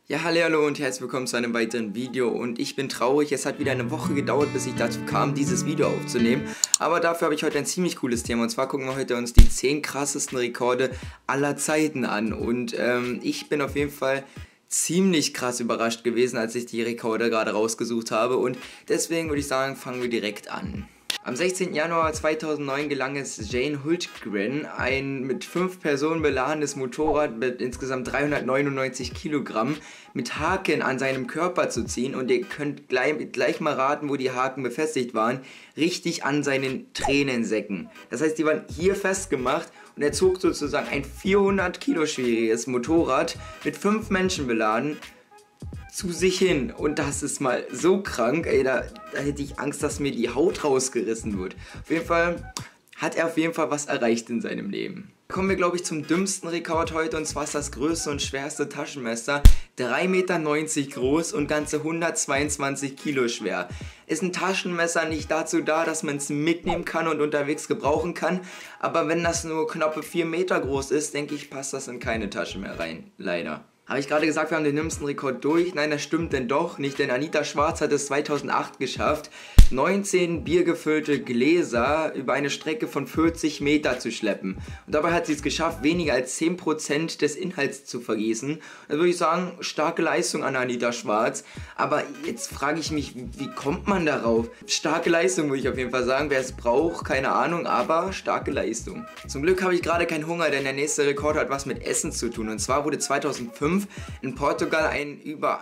Ja, hallo und herzlich willkommen zu einem weiteren Video und ich bin traurig, es hat wieder eine Woche gedauert, bis ich dazu kam, dieses Video aufzunehmen, aber dafür habe ich heute ein ziemlich cooles Thema und zwar gucken wir heute uns die 10 krassesten Rekorde aller Zeiten an und ich bin auf jeden Fall ziemlich krass überrascht gewesen, als ich die Rekorde gerade rausgesucht habe und deswegen würde ich sagen, fangen wir direkt an. Am 16. Januar 2009 gelang es Jane Hultgren, ein mit 5 Personen beladenes Motorrad mit insgesamt 399 Kilogramm mit Haken an seinem Körper zu ziehen und ihr könnt gleich mal raten, wo die Haken befestigt waren, richtig an seinen Tränensäcken. Das heißt, die waren hier festgemacht und er zog sozusagen ein 400 Kilo schwieriges Motorrad mit 5 Menschen beladen zu sich hin und das ist mal so krank, ey, da hätte ich Angst, dass mir die Haut rausgerissen wird. Auf jeden Fall hat er was erreicht in seinem Leben. Kommen wir, glaube ich, zum dümmsten Rekord heute und zwar ist das größte und schwerste Taschenmesser 3,90 Meter groß und ganze 122 Kilo schwer. Ist ein Taschenmesser nicht dazu da, dass man es mitnehmen kann und unterwegs gebrauchen kann, aber wenn das nur knappe 4 Meter groß ist, denke ich, passt das in keine Tasche mehr rein, leider. Habe ich gerade gesagt, wir haben den dümmsten Rekord durch? Nein, das stimmt denn doch nicht, denn Anita Schwarz hat es 2008 geschafft, 19 biergefüllte Gläser über eine Strecke von 40 Meter zu schleppen. Und dabei hat sie es geschafft, weniger als 10% des Inhalts zu vergießen. Da würde ich sagen, starke Leistung an Anita Schwarz. Aber jetzt frage ich mich, wie kommt man darauf? Starke Leistung würde ich auf jeden Fall sagen. Wer es braucht, keine Ahnung, aber starke Leistung. Zum Glück habe ich gerade keinen Hunger, denn der nächste Rekord hat was mit Essen zu tun. Und zwar wurde 2005 in Portugal ein über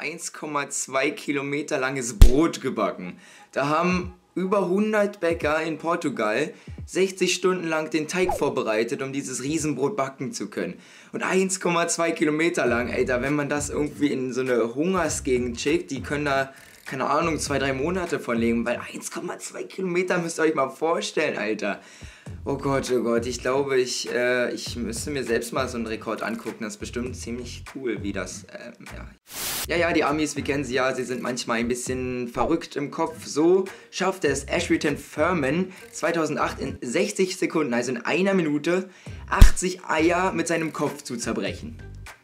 1,2 Kilometer langes Brot gebacken. Da haben über 100 Bäcker in Portugal 60 Stunden lang den Teig vorbereitet, um dieses Riesenbrot backen zu können. Und 1,2 Kilometer lang, ey, wenn man das irgendwie in so eine Hungersgegend schickt, die können da, keine Ahnung, 2-3 Monate von leben, weil 1,2 Kilometer müsst ihr euch mal vorstellen, Alter. Oh Gott, ich glaube, ich müsste mir selbst mal so einen Rekord angucken. Das ist bestimmt ziemlich cool, wie das, ja, die Amis, wir kennen sie ja, sie sind manchmal ein bisschen verrückt im Kopf. So schaffte es Asheritton Furman 2008 in 60 Sekunden, also in einer Minute, 80 Eier mit seinem Kopf zu zerbrechen.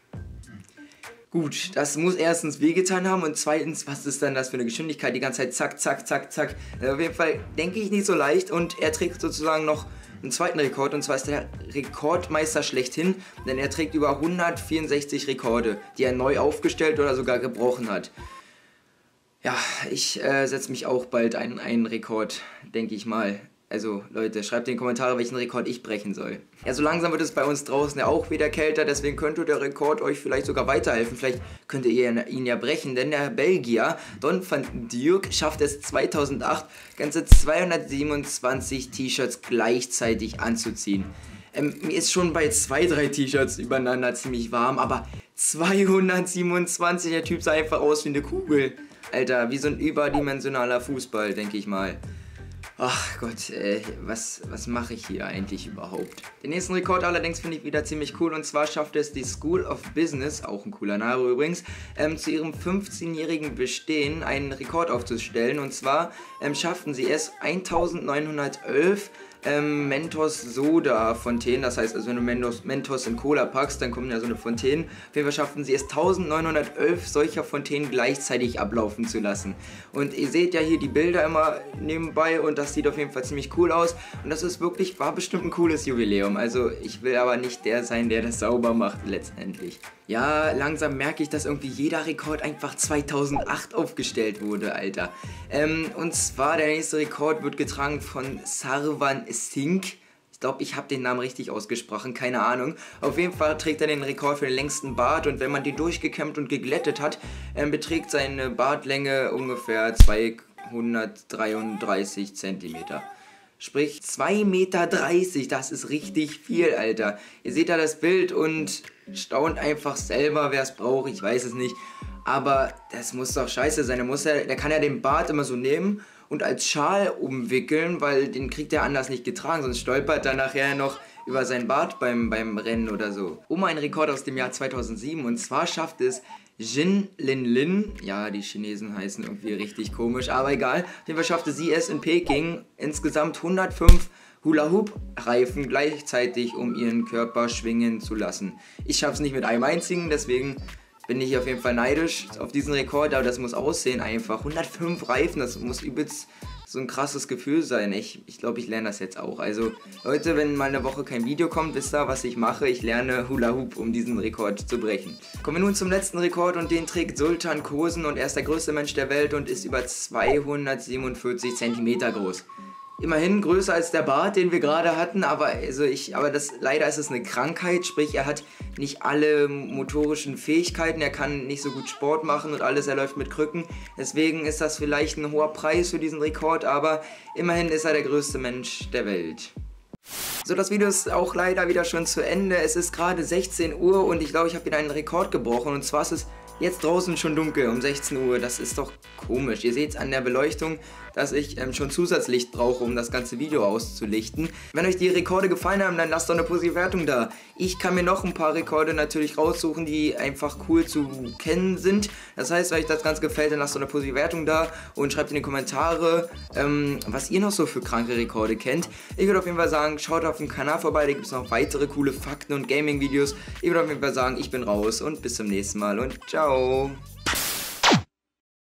Gut, das muss erstens wehgetan haben und zweitens, was ist denn das für eine Geschwindigkeit? Die ganze Zeit zack, zack, zack, zack. Auf jeden Fall denke ich nicht so leicht und er trägt sozusagen noch einen zweiten Rekord und zwar ist der Rekordmeister schlechthin, denn er trägt über 164 Rekorde, die er neu aufgestellt oder sogar gebrochen hat. Ja, ich setze mich auch bald einen Rekord, denke ich mal. Also Leute, schreibt in die Kommentare, welchen Rekord ich brechen soll. Ja, so langsam wird es bei uns draußen ja auch wieder kälter, deswegen könnte der Rekord euch vielleicht sogar weiterhelfen. Vielleicht könnt ihr ihn ja brechen, denn der Belgier Don van Dijk schafft es 2008, ganze 227 T-Shirts gleichzeitig anzuziehen. Mir ist schon bei 2-3 T-Shirts übereinander ziemlich warm, aber 227, der Typ sah einfach aus wie eine Kugel. Alter, wie so ein überdimensionaler Fußball, denke ich mal. Ach Gott, was mache ich hier eigentlich überhaupt? Den nächsten Rekord allerdings finde ich wieder ziemlich cool und zwar schafft es die School of Business, auch ein cooler Name übrigens, zu ihrem 15-jährigen Bestehen einen Rekord aufzustellen und zwar schafften sie es 1911 Mentos Soda Fontänen, das heißt also wenn du Mentos in Cola packst, dann kommen ja so eine Fontänen. Auf jeden Fall schafften sie es 1911 solcher Fontänen gleichzeitig ablaufen zu lassen. Und ihr seht ja hier die Bilder immer nebenbei und das sieht auf jeden Fall ziemlich cool aus. Und das ist wirklich, war bestimmt ein cooles Jubiläum. Also ich will aber nicht der sein, der das sauber macht letztendlich. Ja, langsam merke ich, dass irgendwie jeder Rekord einfach 2008 aufgestellt wurde, Alter. Und zwar der nächste Rekord wird getragen von Sarwan Singh. Ich glaube, ich habe den Namen richtig ausgesprochen, keine Ahnung. Auf jeden Fall trägt er den Rekord für den längsten Bart und wenn man den durchgekämmt und geglättet hat, beträgt seine Bartlänge ungefähr 233 Zentimeter. Sprich 2,30 Meter, das ist richtig viel, Alter. Ihr seht da das Bild und staunt einfach selber, wer es braucht, ich weiß es nicht. Aber das muss doch scheiße sein, der kann ja den Bart immer so nehmen und als Schal umwickeln, weil den kriegt er anders nicht getragen, sonst stolpert er nachher noch über seinen Bart beim Rennen oder so. Ein Rekord aus dem Jahr 2007 und zwar schafft es Jin Lin Lin, ja, die Chinesen heißen irgendwie richtig komisch, aber egal. Auf jeden Fall schaffte sie es in Peking insgesamt 105 Hula-Hoop-Reifen gleichzeitig um ihren Körper schwingen zu lassen. Ich schaff's nicht mit einem einzigen, deswegen bin ich auf jeden Fall neidisch auf diesen Rekord, aber das muss aussehen einfach. 105 Reifen, das muss übelst so ein krasses Gefühl sein. Ich glaube, ich lerne das jetzt auch. Also Leute, wenn mal eine Woche kein Video kommt, wisst ihr, was ich mache? Ich lerne Hula Hoop, um diesen Rekord zu brechen. Kommen wir nun zum letzten Rekord und den trägt Sultan Kosen und er ist der größte Mensch der Welt und ist über 247 cm groß. Immerhin größer als der Bart, den wir gerade hatten, aber leider ist es eine Krankheit, sprich er hat nicht alle motorischen Fähigkeiten, er kann nicht so gut Sport machen und alles, er läuft mit Krücken. Deswegen ist das vielleicht ein hoher Preis für diesen Rekord, aber immerhin ist er der größte Mensch der Welt. So, das Video ist auch leider wieder schon zu Ende. Es ist gerade 16 Uhr und ich glaube, ich habe wieder einen Rekord gebrochen. Und zwar ist es jetzt draußen schon dunkel um 16 Uhr. Das ist doch komisch. Ihr seht es an der Beleuchtung, dass ich schon Zusatzlicht brauche, um das ganze Video auszulichten. Wenn euch die Rekorde gefallen haben, dann lasst doch eine positive Wertung da. Ich kann mir noch ein paar Rekorde natürlich raussuchen, die einfach cool zu kennen sind. Das heißt, wenn euch das Ganze gefällt, dann lasst doch eine positive Wertung da und schreibt in die Kommentare, was ihr noch so für kranke Rekorde kennt. Ich würde auf jeden Fall sagen, schaut auf dem Kanal vorbei, da gibt es noch weitere coole Fakten und Gaming-Videos. Ich würde auf jeden Fall sagen, ich bin raus und bis zum nächsten Mal und ciao.